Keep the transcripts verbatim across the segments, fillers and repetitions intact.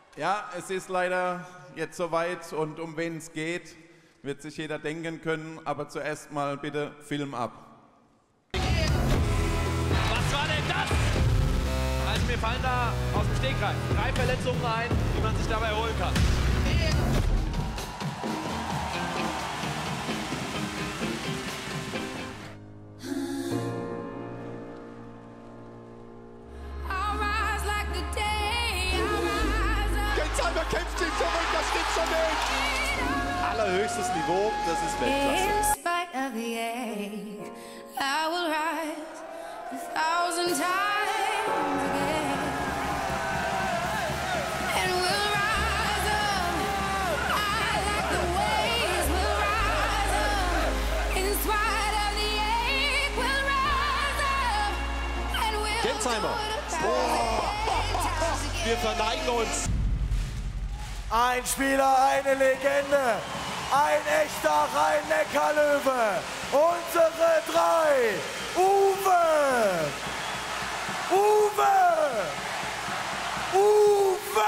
Ja, es ist leider jetzt soweit und um wen es geht, wird sich jeder denken können, aber zuerst mal bitte Film ab. Was war denn das? Also mir fallen da aus dem Stegreif drei Verletzungen ein, die man sich dabei holen kann. Gensheimer kämpft sich zurück, das gibt's schon nicht. Allerhöchstes Niveau, das ist Weltklasse. Gensheimer. Oh. Wir verneigen uns. Ein Spieler, eine Legende, ein echter Rhein-Neckar-Löwe. Unsere drei. Uwe! Uwe! Uwe!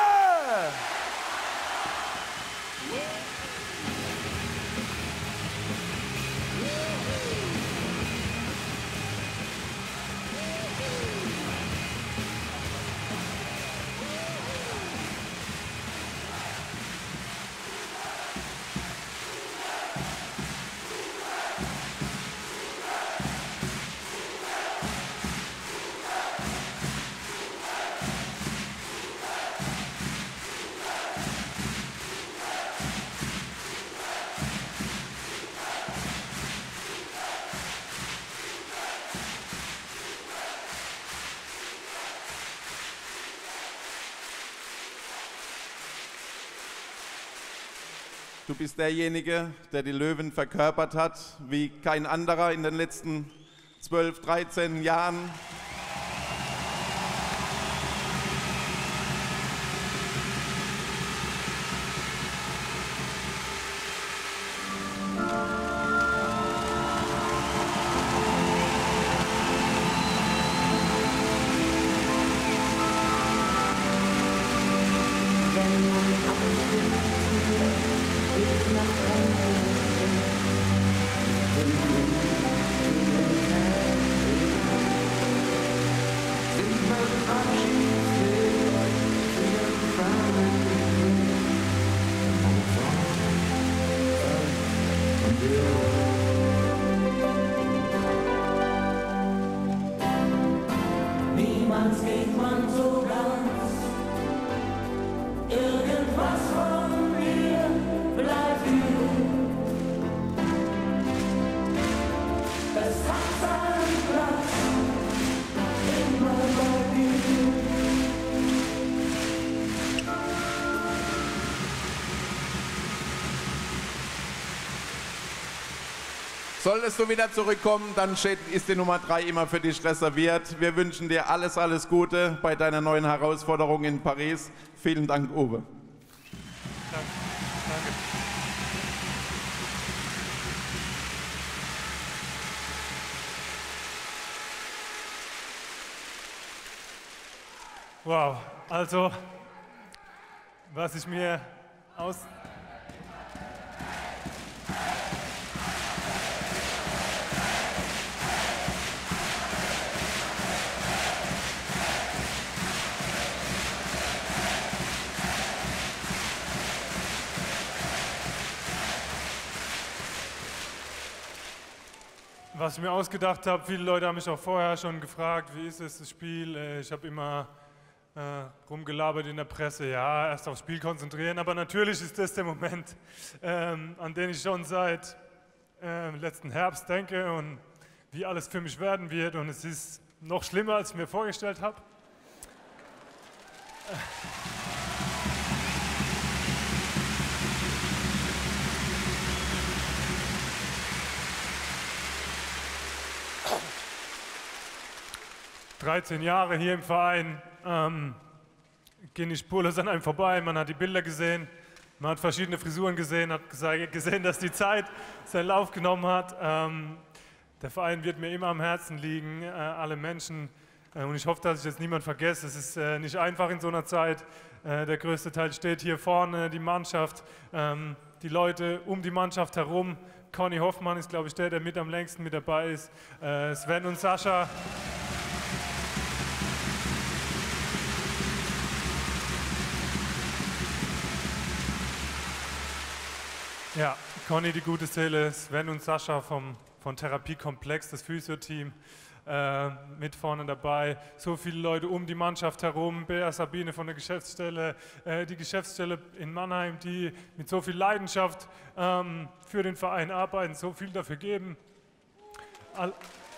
Du bist derjenige, der die Löwen verkörpert hat, wie kein anderer in den letzten zwölf, dreizehn Jahren. Niemals geht man so ganz, irgendwas von mir bleibt übrig. Es hat seinen Platz, immer bei dir. Solltest du wieder zurückkommen, dann steht, ist die Nummer drei immer für dich reserviert. Wir wünschen dir alles, alles Gute bei deiner neuen Herausforderung in Paris. Vielen Dank, Uwe. Danke. Danke. Wow, also, was ich mir aus... Was ich mir ausgedacht habe, viele Leute haben mich auch vorher schon gefragt, wie ist es, das Spiel? Ich habe immer äh, rumgelabert in der Presse, ja, erst aufs Spiel konzentrieren, aber natürlich ist das der Moment, ähm, an den ich schon seit äh, letzten Herbst denke und wie alles für mich werden wird, und es ist noch schlimmer, als ich mir vorgestellt habe. dreizehn Jahre hier im Verein, ähm, gehen nicht spurlos an einem vorbei. Man hat die Bilder gesehen, man hat verschiedene Frisuren gesehen, hat gesehen, dass die Zeit seinen Lauf genommen hat. Ähm, der Verein wird mir immer am Herzen liegen. Äh, alle Menschen Äh, und ich hoffe, dass ich jetzt niemand vergesse. Es ist äh, nicht einfach in so einer Zeit. Äh, der größte Teil steht hier vorne, die Mannschaft, ähm, die Leute um die Mannschaft herum. Conny Hoffmann ist, glaube ich, der, der mit am längsten mit dabei ist. Äh, Sven und Sascha. Ja, Conny, die gute Seele, Sven und Sascha vom, vom Therapiekomplex, das Physio-Team, äh, mit vorne dabei. So viele Leute um die Mannschaft herum, Bea Sabine von der Geschäftsstelle, äh, die Geschäftsstelle in Mannheim, die mit so viel Leidenschaft ähm, für den Verein arbeiten, so viel dafür geben. All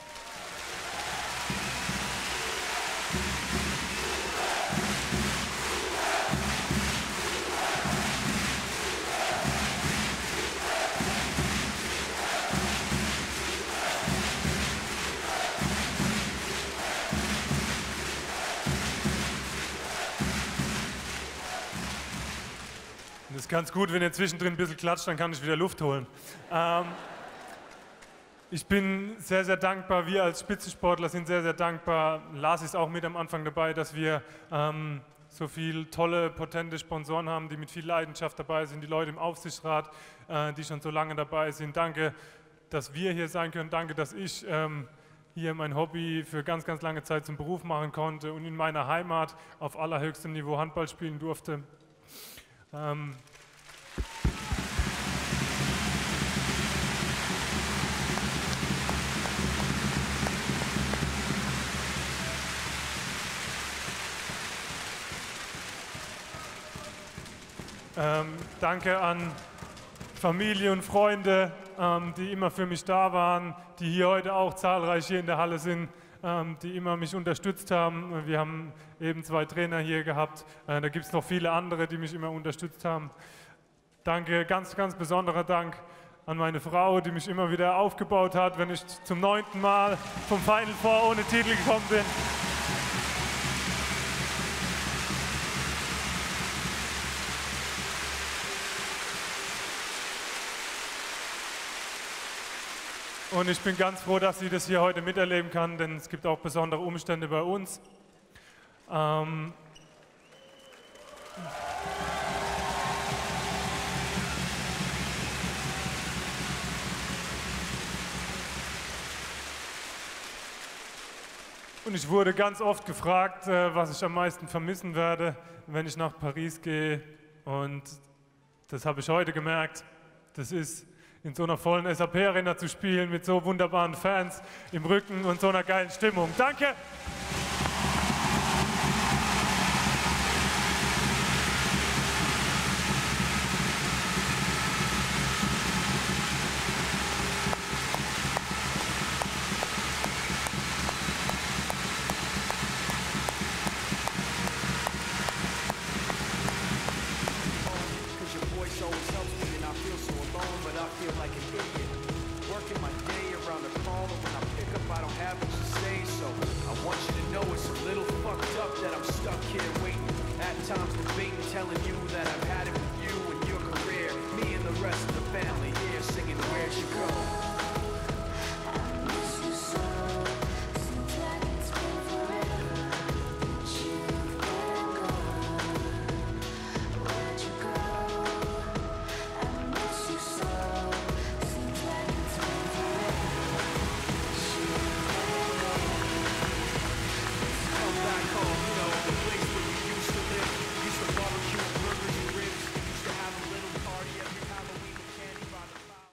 Das ist ganz gut, wenn ihr zwischendrin ein bisschen klatscht, dann kann ich wieder Luft holen. Ähm, ich bin sehr, sehr dankbar, wir als Spitzensportler sind sehr, sehr dankbar. Lars ist auch mit am Anfang dabei, dass wir ähm, so viele tolle, potente Sponsoren haben, die mit viel Leidenschaft dabei sind, die Leute im Aufsichtsrat, äh, die schon so lange dabei sind. Danke, dass wir hier sein können. Danke, dass ich ähm, hier mein Hobby für ganz, ganz lange Zeit zum Beruf machen konnte und in meiner Heimat auf allerhöchstem Niveau Handball spielen durfte. Ähm, ähm, danke an Familie und Freunde, ähm, die immer für mich da waren, die hier heute auch zahlreich hier in der Halle sind, ähm, die immer mich unterstützt haben. Wir haben eben zwei Trainer hier gehabt. Äh, da gibt es noch viele andere, die mich immer unterstützt haben. Danke, ganz, ganz besonderer Dank an meine Frau, die mich immer wieder aufgebaut hat, wenn ich zum neunten Mal vom Final Four ohne Titel gekommen bin. Und ich bin ganz froh, dass sie das hier heute miterleben kann, denn es gibt auch besondere Umstände bei uns. Ähm Und ich wurde ganz oft gefragt, was ich am meisten vermissen werde, wenn ich nach Paris gehe. Und das habe ich heute gemerkt. Das ist, in so einer vollen S A P-Arena zu spielen, mit so wunderbaren Fans im Rücken und so einer geilen Stimmung. Danke! Times debating, telling you that I've had it with you and your career. Me and the rest of the family here singing Where'd You Go?